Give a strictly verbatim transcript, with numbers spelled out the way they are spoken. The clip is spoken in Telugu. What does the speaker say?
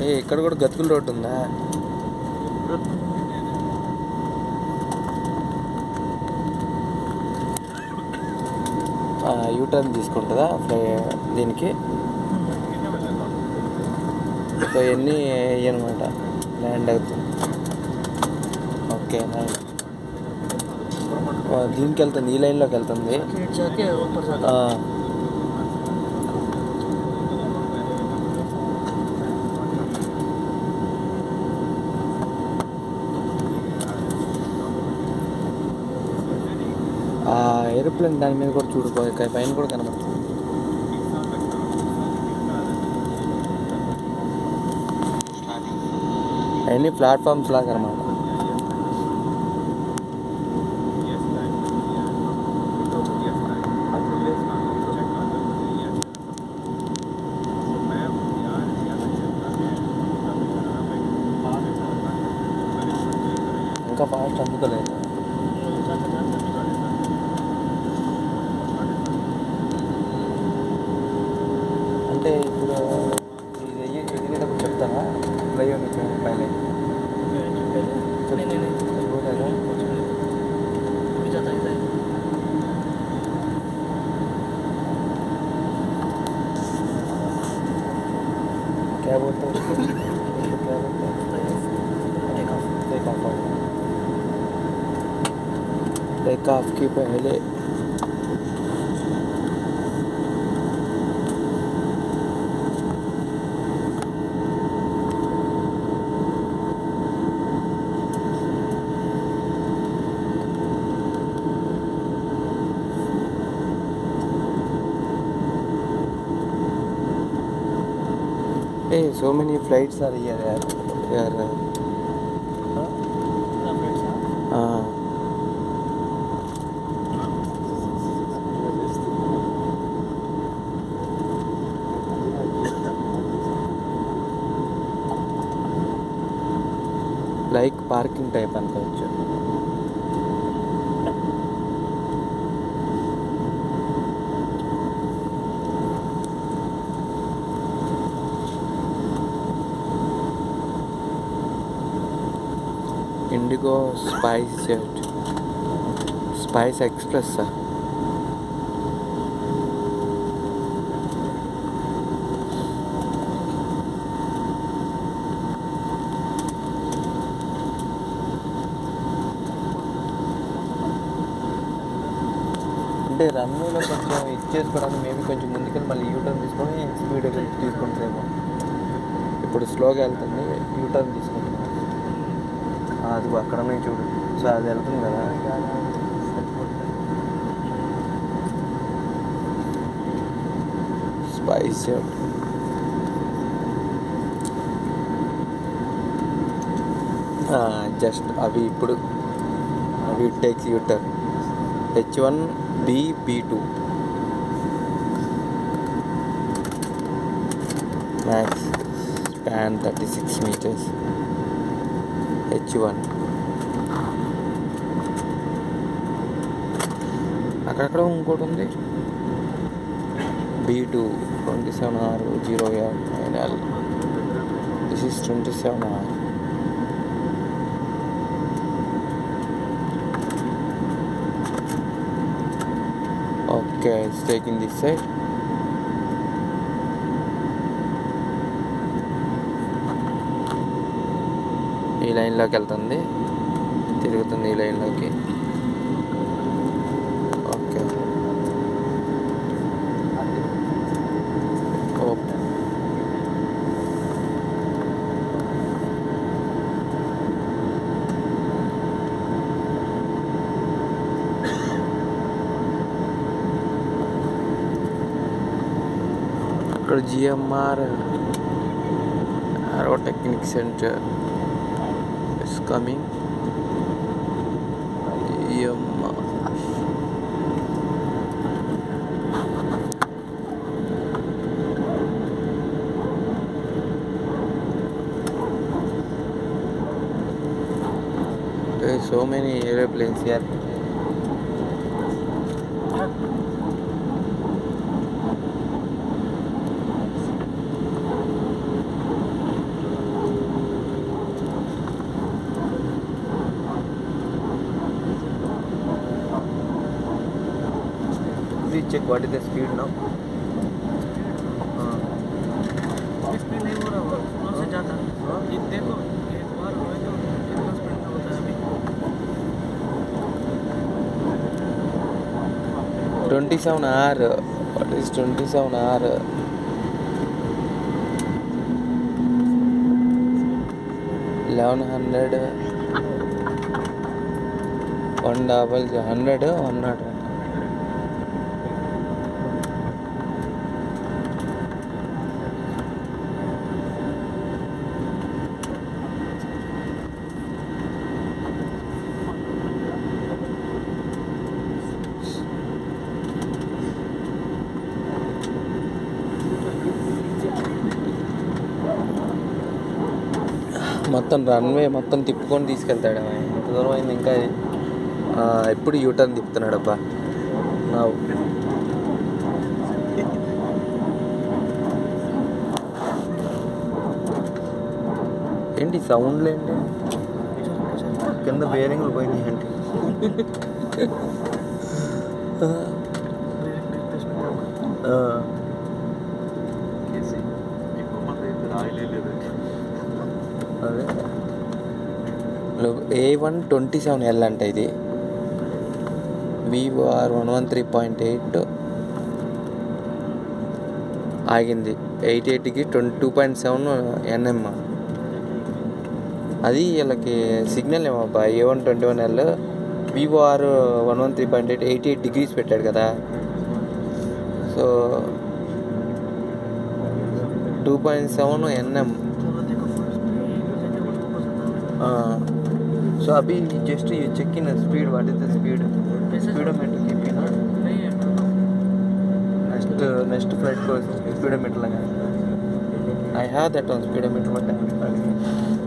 ఏ ఇక్కడ కూడా గతుకుల రోడ్డు ఉందా? యూటర్న్ తీసుకుంటుందా ఫ్లై దీనికి? సో ఇవన్నీ అనమాట ల్యాండ్ అవుతుంది. ఓకే దీనికి వెళ్తుంది, ఈ లైన్లోకి వెళ్తుంది. ఆ ఏరోప్లేన్ దాని మీద కూడా చూడుకో, పైన కూడా కనబడుతుంది. అవన్నీ ప్లాట్ఫామ్స్ లాగా అనమాట. ఇంకా ఫాస్ట్ అందుకోలేదు. అంటే ఇప్పుడు ఇది ఎదిగేటప్పుడు చెప్తారా ఫ్లైఓవర్ నుంచి పైన क्या बोलते हैं उसको? क्या बोलते हैं? टेक ऑफ टेक ऑफ के पहले Hey, so many flights are here. Here, here. Huh? Uh, like parking type అనుకోవచ్చు. IndiGo SpiceJet, SpiceXpress. అంటే రన్వేలో కొంచెం ఇచ్చేసుకోవడానికి మేబీ కొంచెం ముందుకెళ్ళి మళ్ళీ యూటర్న్ తీసుకొని స్పీడ్ తీసుకుంటారేమో. ఇప్పుడు స్లోగా వెళ్తుంది, యూటర్న్ తీసుకుంటున్నాం. అది అక్కడ నుంచి చూడు. సో అది వెళ్తుంది కదా. స్పైస్ జెట్ జస్ట్ అవి ఇప్పుడు అవి takes U turn. H one B B two max span thirty six meters. H one అక్కడక్కడ ఇంకోటి ఉంది. B two twenty seven R zero nine L. This is twenty seven R. Okay it's taking this side. ఈ లైన్లోకి వెళ్తుంది, తిరుగుతుంది ఈ లైన్లోకి. ఓకే ఓకే ఇక్కడ GMR aerotechnic centre is coming. Yamma. There are so many airplanes here. check what is the speed now. Speed नहीं हो रहा होगा सुबह से ज़्यादा ये देखो एक बार हुआ तो कितना स्पीड में होता है अभी twenty-seven hour. What is twenty-seven hour? eleven hundred one double hundred one not one. మొత్తం రన్వే మొత్తం తిప్పుకొని తీసుకెళ్తాడు. ఎంత దూరం అయింది ఇంకా? ఎప్పుడు యూటర్న్ తిప్పుతున్నాడు అబ్బా. నా ఏంటి సౌండ్లు ఏంటి? కింద బేరింగ్లు పోయినాయి ఏంటి? అదే A one twenty seven L అంటే ఇది వివో R one one three point eight ఆగింది. ఎయిట్ ఎయిట్కి twenty two point seven NM. అది వీళ్ళకి సిగ్నల్ ఏమబ్బా. A one twenty one L వివో R one one three point eight eighty eight degrees పెట్టాడు కదా. So two point seven NM. So अभी just you check in speed. What is the speed? Speedometer keep in. Next next flight को speedometer लगाएंगे. I have that on speedometer but